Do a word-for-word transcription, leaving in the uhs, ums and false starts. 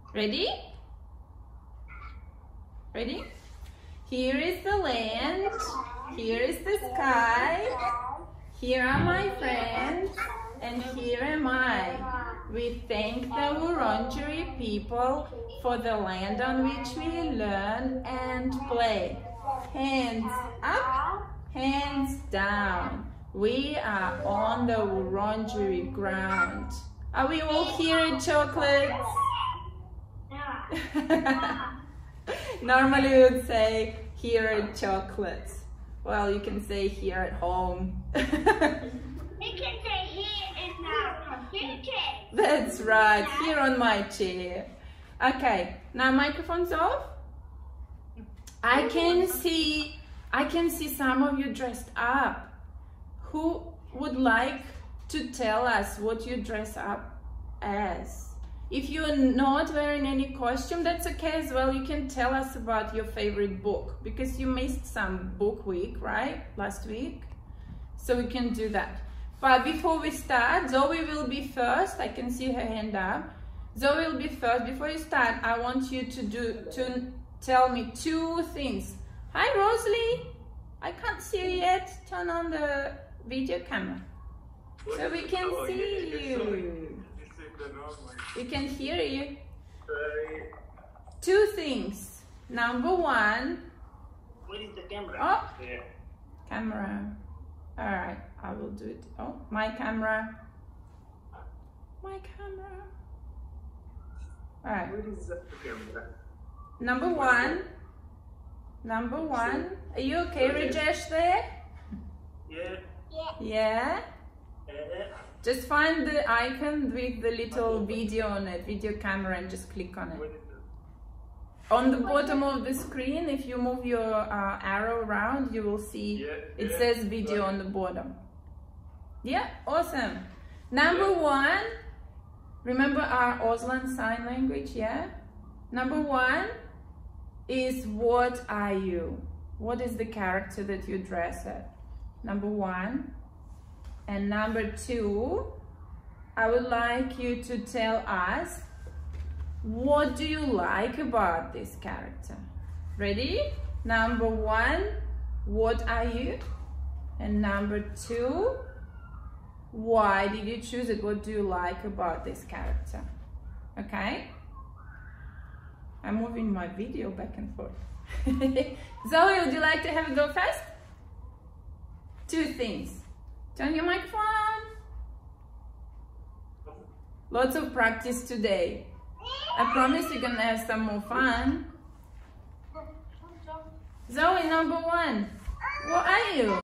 Ready? Ready? Here is the land. Here is the sky. Here are my friends. And here am I. We thank the Wurundjeri people for the land on which we learn and play. Hands up, hands down. We are on the Wurundjeri ground. Are we all here at Choklits? Normally we would say here at Choklits. Well, you can say here at home. We can say here in our computer. That's right, here on my chair. Okay, now microphone's off. I can see, I can see some of you dressed up. Who would like to tell us what you dress up as? If you're not wearing any costume, that's okay as well. You can tell us about your favorite book, because you missed some book week, right? Last week. So we can do that. But before we start, Zoe will be first. I can see her hand up. Zoe will be first. Before you start, I want you to do to tell me two things. Hi, Rosalie. I can't see you yet. Turn on the video camera so we can see you. We can hear you. Two things. Number one. Where is the camera? Oh, There. camera. All right, I will do it. Oh, my camera. My camera. All right. Where is the camera? Number one. Number one. Are you okay, Rajesh, there? Yeah. Yeah? Yeah. Just find the icon with the little video on it, video camera, and just click on Where it. is On the bottom of the screen, if you move your uh, arrow around, you will see Yeah, it yeah. says video on the bottom. Yeah, awesome. Number one, remember our Auslan sign language, yeah? Number one is what are you? What is the character that you dress as? Number one. And number two, I would like you to tell us, what do you like about this character? Ready? Number one, what are you? And number two, why did you choose it? What do you like about this character? Okay? I'm moving my video back and forth. Zoe, would you like to have a go first? Two things. Turn your microphone. Lots of practice today. I promise you're gonna have some more fun. Zoe, number one, what are you?